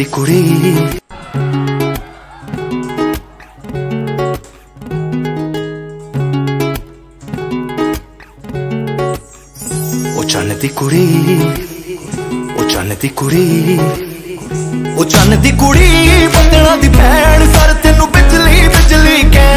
दी कुड़ी ओ चन्न दी कुड़ी ओ चन्न दी कुड़ी ओ चन्न दी कुड़ी बदला दी भैन सर तेनू बिजली बिजली कह